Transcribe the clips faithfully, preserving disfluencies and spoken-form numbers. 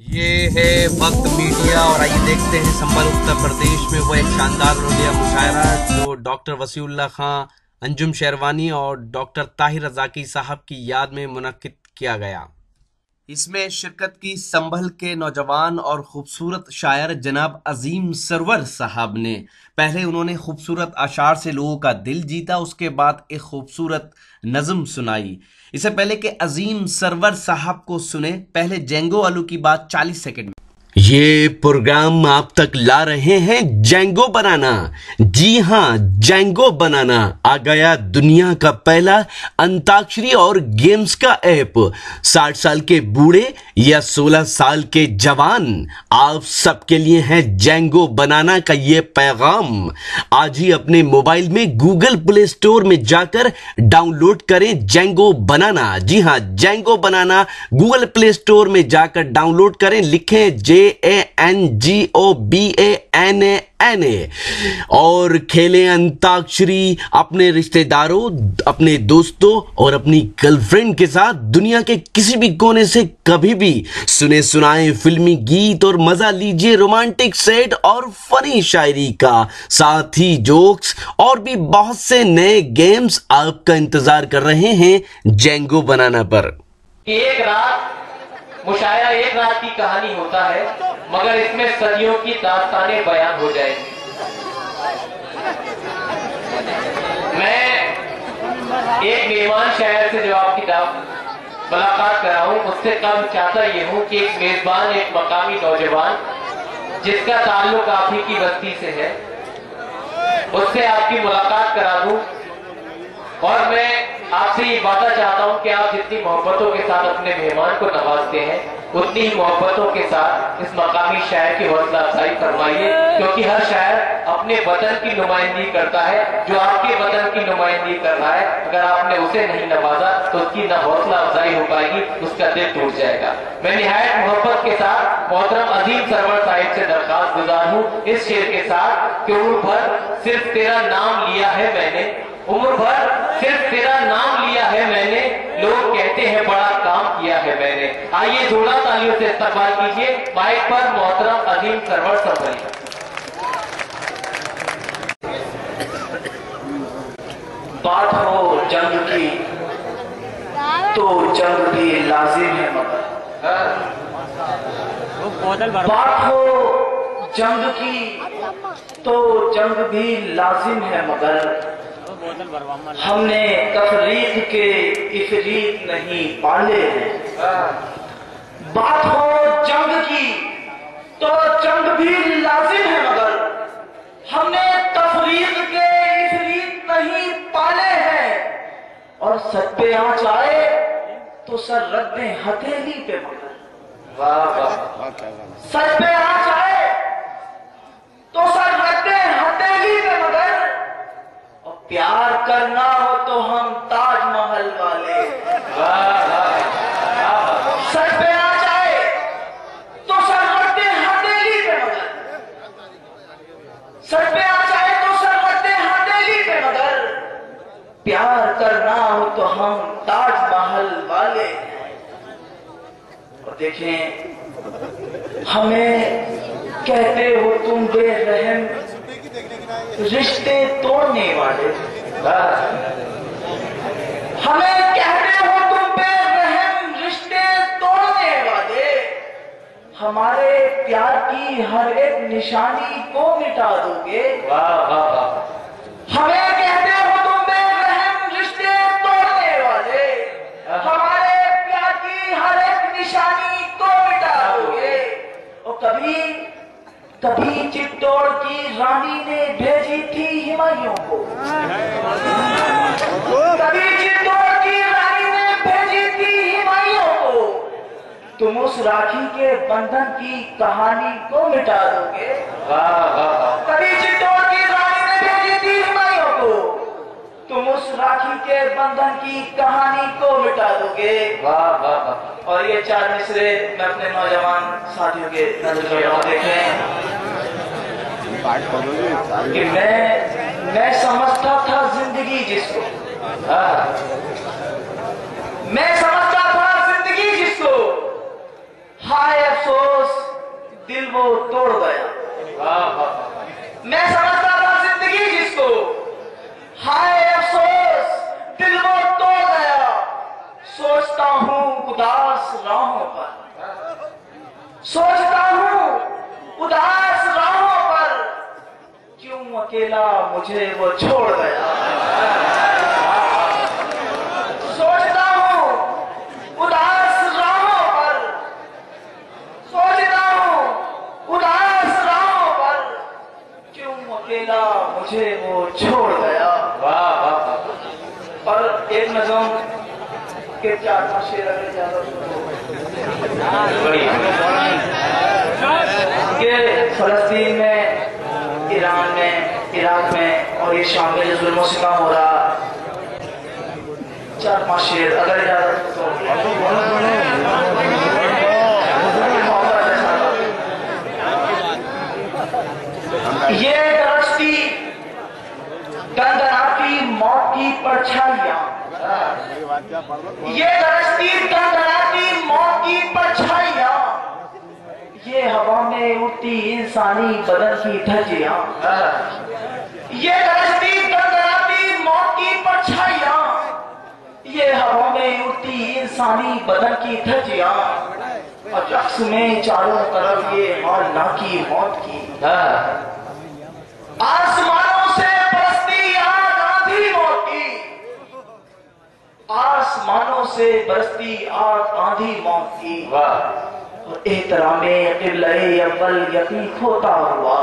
ये है वक्त मीडिया और आइए देखते हैं संभल उत्तर प्रदेश में वो एक शानदार रोलिया मुशायरा जो डॉक्टर वसीउल्लाह खां, अंजुम शेरवानी और डॉक्टर ताहिर रज़ाकी साहब की याद में मुनक्किद किया गया। इसमें शिरकत की संभल के नौजवान और खूबसूरत शायर जनाब अजीम सरवर साहब ने। पहले उन्होंने खूबसूरत अशार से लोगों का दिल जीता, उसके बाद एक खूबसूरत नज़म सुनाई। इससे पहले कि अजीम सरवर साहब को सुने, पहले जेंगो आलू की बात चालीस सेकंड में। ये प्रोग्राम आप तक ला रहे हैं जेंगो बनाना। जी हाँ, जेंगो बनाना आ गया दुनिया का पहला अंताक्षरी और गेम्स का ऐप। साठ साल के बूढ़े या सोलह साल के जवान, आप सबके लिए है जेंगो बनाना का ये पैगाम। आज ही अपने मोबाइल में गूगल प्ले स्टोर में जाकर डाउनलोड करें जेंगो बनाना। जी हाँ, Jango Banana Google Play Store में जाकर डाउनलोड करें, लिखें J A N G O B A N A N A और खेलें अंताक्षरी अपने रिश्तेदारों, अपने दोस्तों और अपनी गर्लफ्रेंड के साथ दुनिया के किसी भी कोने से कभी भी। सुने सुनाए फिल्मी गीत और मजा लीजिए रोमांटिक सेट और फनी शायरी का, साथ ही जोक्स और भी बहुत से नए गेम्स आपका इंतजार कर रहे हैं जेंगो बनाना पर। एक रात मुशायरा एक रात की कहानी होता है, मगर इसमें सदियों की दास्तानें बयान हो जाएंगी। मैं एक मेहमान शायर से जब आपकी मुलाकात कराऊं, उससे कम चाहता ये हूं कि एक मेजबान, एक मकामी नौजवान जिसका ताल्लुक आप ही की बस्ती से है, उससे आपकी मुलाकात करा दूं। और मैं आपसे ये वादा चाहता हूं कि आप जितनी मोहब्बतों के साथ अपने मेहमान को नवाजते हैं, उतनी ही मोहब्बतों के साथ इस मकामी शायर की हौसला अफजाई फरमाइए, क्योंकि हर शायर अपने वतन की नुमाइंदगी करता है। जो आपके वतन की नुमाइंदगी कर रहा है, अगर आपने उसे नहीं नवाजा तो उसकी न हौसला अफजाई हो पाएगी, उसका दिल टूट जाएगा। मैं निहायत मोहब्बत के साथ मोहतरम अजीम सरवर साहिब से दरखास्त गुजार हूँ इस शेर के साथ कि उम्र भर सिर्फ तेरा नाम लिया है मैंने, उम्र भर सिर्फ तेरा नाम लिया है मैंने, लोग कहते हैं बड़ा काम किया है मैंने। आइए जोड़ा तालियों से इस्तकबाल कीजिए माइक पर मोहतरम अजीम सरवर साहब। बात हो जंग की तो जंग भी लाजिम है, मगर बात हो जंग की तो जंग भी लाजिम है, मगर हमने तफरीक के इफरीत नहीं पाले हैं। बात हो जंग की तो जंग भी लाजिम है, मगर हमने तफरीक के इफरीत नहीं पाले हैं। और सर पे आंच आए तो सर रख दें हथेली पे, मगर वाह वाह, सर पे आंच आए तो सर रख दें हथेली पे, मगर प्यार करना हो तो हम ताजमहल वाले। सर पे आ जाए तो सर रखते हथेली पे, मगर सर पे आ जाए तो सर रखते हथेली पे, मगर प्यार करना हो तो हम ताजमहल वाले। और देखें, हमें कहते हो तुम बेरहम रिश्ते तोड़ने वाले, हमें कहते हो तुम बेरहम रिश्ते तोड़ने वाले, हमारे प्यार की हर एक निशानी को मिटा दोगे। हमें कहते हो तुम बेरहम रिश्ते तोड़ने वाले, हमारे प्यार की हर एक निशानी को मिटा दोगे। और कभी कभी चित्तौड़ की रानी ने भेजी थी हिमायूं को, कभी चित्तौड़ की रानी ने भेजी थी हिमायूं को, तुम उस राखी के बंधन की कहानी को मिटा दोगे। कभी चित्तौड़ की रानी ने भेजी थी हिमायूं को, तुम उस राखी के बंधन की कहानी को मिटा दोगे। और ये चार मिसरे मैं अपने नौजवान साथियों के नजर देखें कि मैं मैं समझता था जिंदगी जिसको, मैं समझता था जिंदगी जिसको, हाय अफसोस वो तोड़ गया। मैं समझता था जिंदगी जिसको, हाय अफसोस दिल वो तोड़ गया। सोचता हूँ उदास राहों पर, सोचता हूँ उदास राहों पर, क्यों अकेला मुझे वो छोड़ गया। सोचता हूँ उदास राहों पर, सोचता हूँ उदास राहों पर, क्यों अकेला मुझे वो छोड़ गया। और एक नज़म के चार पांच शेर अगर ज्यादा के फलस्तीन में, ईरान में, इराक में और ये शाम में जो जुल्म सितम हो रहा, चार पांच शेर अगर ज्यादा ये दरस्ती दंदनाती मौत की परछाइयां, ये दरस्ती दंदनाती मौत की परछाइयां, ये हवा में उड़ती इंसानी बदन की धज्जियां, ये दरस्ती दंदनाती मौत की परछाइयां, ये हवा में उड़ती इंसानी बदन की धज्जियां, और रक्स में चारों तरफ ये मौला की मौत की। आसमानों से बरसती आग आंधी मौत की, आसमानों से बरसती आग आंधी मौत की, और एहतरामे क़िबले अव्वल यकीन खोता हुआ,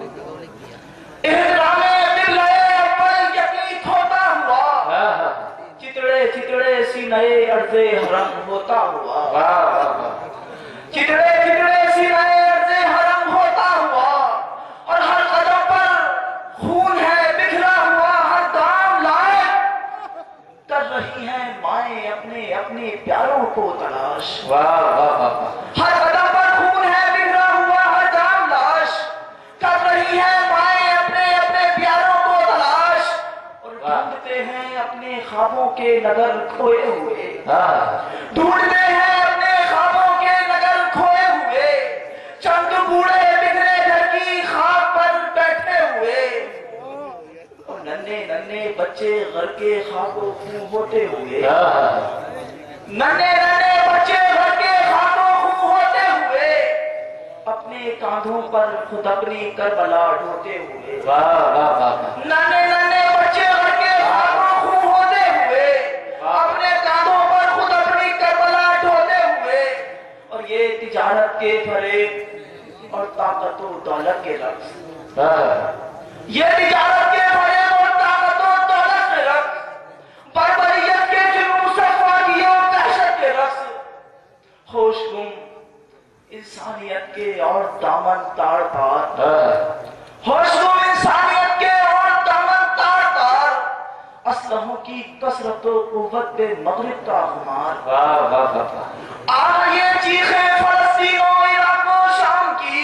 एहतरामे क़िबले अव्वल यकीन खोता हुआ, चितड़े चितड़े सीने अर्ज़े हरम होता हुआ, चितड़े चितड़े सीने अर्ज़े हरम होता हुआ, और हर कदम पर खून है बिखरा हुआ, हर दाम लायक कर रही हैं माएं अपने अपने प्यारों को तलाश। हर कदम पर खून है बिखरा हुआ, हर दाम लाश कर रही हैं माएं अपने अपने प्यारों को तलाश, और ढूंढते हैं अपने ख्वाबों के नगर खोए हुए, ढूंढते हैं अपने ख्वाबों के नगर खोए हुए, चंद बूढ़े बिखरे घर की खाक पर बैठे हुए, और नन्हे नन्हे बच्चे घर के खाकों खूं होते हुए, नन्हे नन्हे बच्चे घर के खाकों खूं होते हुए, अपने कांधों पर खुद अपनी करबला ढोते हुए, नन्हे नन्हे बच्चे घर के खाकों खूं होते हुए, अपने कांधों पर खुद अपनी करबला ढोते हुए, और ये तिजारत के फरेब और ताकत और दौलत के रक्स, ये तिजारत के फरेब और ताकत और दौलत के रक्स, बर्बरियत के जुनून सफाकियों दहशत के रक्स, होशगुम इंसानियत के और दामन ताड़ तार, होशगुम इंसानियत के और दामन ताड़ तार, असलहों की कसरत व कुव्वत पे मगरिब का खुमार। आ ये चीखें फलस्तीन और इराक और शाम की,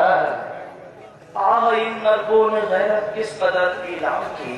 आह इन नरबों ने गैरत किस कदर इलाम की,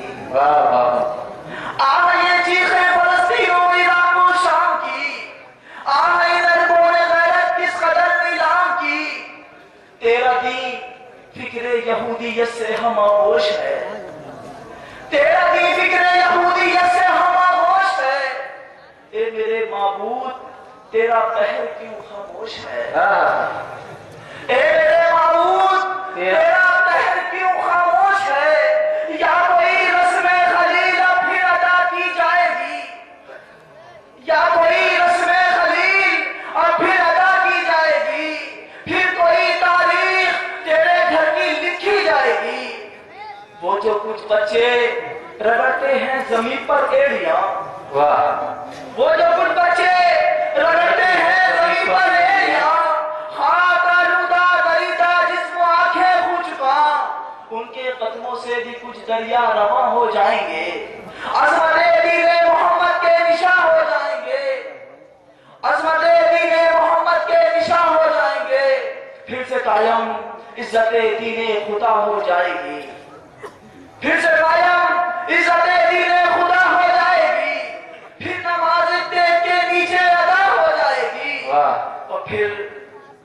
आह ये चीखें फलस्तीन और इराक और शाम की, आह इन नरबों ने गैरत किस कदर इलाम की, तेरा दीन फिक्रे यहूदियत से हम आगोश है, तेरा दीन फिक्रे यहूदियत से हम आगोश है, ए मेरे माबूद तेरा कहर क्यों खामोश है, ए मेरे माबूद तेरा कहर क्यों खामोश है, या कोई रस्म खलील अब फिर अदा की जाएगी, या कोई रस्म खलील अब फिर अदा की जाएगी, फिर कोई तारीख तेरे घर की लिखी जाएगी, वो जो कुछ बच्चे रगड़ते हैं जमीन पर एड़ियां, वो जो कुछ बच्चे रगड़ते हैं जमीन पर एड़ियां, खाक आलूदा दरीदा जिस्म आंखें हो चुका, उनके कदमों से भी कुछ दरिया रवा हो जाएंगे, अज़मत दीन मोहम्मद के निशा हो जाएंगे, अज़मत दीन मोहम्मद के निशा हो जाएंगे, फिर से कायम इज्जत दीन खुदा हो जाएगी, फिर से कायम इज्जत दीन खुदा हो जाएगी, फिर नमाज तेज के नीचे अदा हो जाएगी, और फिर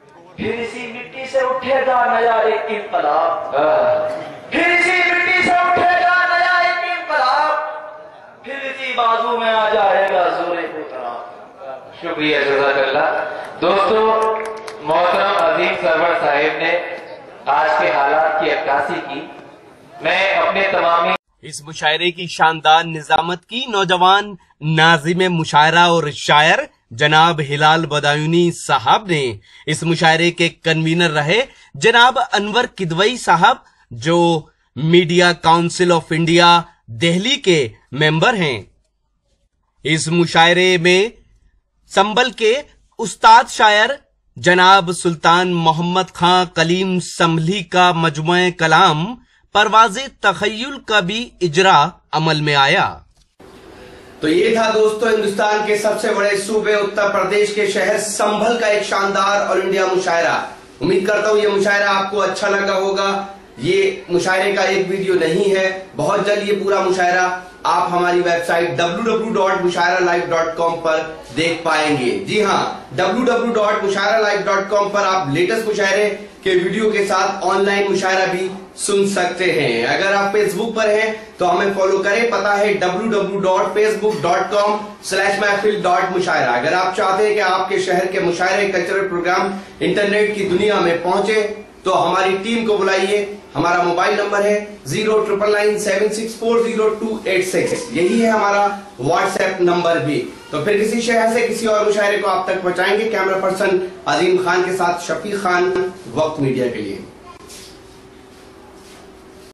फिर इसी मिट्टी से उठेगा नया एक इनकलाब, फिर इसी मिट्टी से उठेगा नया एक इनकलाब, फिर इसी बाजू में आ जाएगा जोरे पुतराब। शुक्रिया जज़ाकल्लाह। दोस्तों, मोहतरम अजीम सरवर साहिब ने आज के हालात की अक्कासी की। मैं अपने तमामी इस मुशायरे की शानदार निजामत की नौजवान नाज़िम मुशायरा और शायर जनाब हिलाल बदायूनी साहब ने। इस मुशायरे के कन्वीनर रहे जनाब अनवर किदवई साहब, जो Media Council of India Delhi के मेंबर हैं। इस मुशायरे में संबल के उस्ताद शायर जनाब सुल्तान मोहम्मद खां कलीम संभली का मजमुए कलाम परवाज़े तखय्युल का भी इजरा अमल में आया। तो ये था दोस्तों हिंदुस्तान के सबसे बड़े सूबे उत्तर प्रदेश के शहर संभल का एक शानदार ऑल इंडिया मुशायरा। उम्मीद करता हूँ ये मुशायरा आपको अच्छा लगा होगा। ये मुशायरे का एक वीडियो नहीं है, बहुत जल्द ये पूरा मुशायरा आप हमारी website W W W dot mushaira live dot com पर देख पाएंगे। जी हाँ, W W W dot mushaira live dot com पर आप लेटेस्ट मुशायरे के वीडियो के साथ ऑनलाइन मुशायरा भी सुन सकते हैं। अगर आप फेसबुक पर हैं तो हमें फॉलो करें, पता है W W W dot Facebook dot com slash mehfil dot mushaira. अगर आप चाहते हैं कि आपके शहर के मुशायरे कल्चरल प्रोग्राम इंटरनेट की दुनिया में पहुंचे तो हमारी टीम को बुलाइए। हमारा मोबाइल नंबर है zero triple nine seven six four zero two eight six, यही है हमारा व्हाट्सएप नंबर भी। तो फिर किसी शहर से किसी और मुशायरे को आप तक पहुंचाएंगे। कैमरा पर्सन अजीम खान के साथ शफीक खान, वक्त मीडिया के लिए।